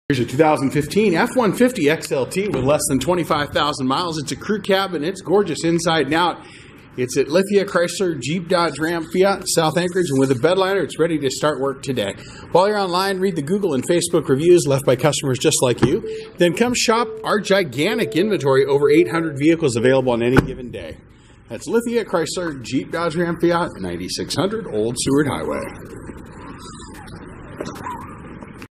Here's a 2015 F-150 XLT with less than 25,000 miles. It's a crew cab and it's gorgeous inside and out. It's at Lithia, Chrysler, Jeep, Dodge, Ram, Fiat, South Anchorage, and with a bedliner, it's ready to start work today. While you're online, read the Google and Facebook reviews left by customers just like you. Then come shop our gigantic inventory, over 800 vehicles available on any given day. That's Lithia, Chrysler, Jeep, Dodge, Ram, Fiat, 9600 Old Seward Highway.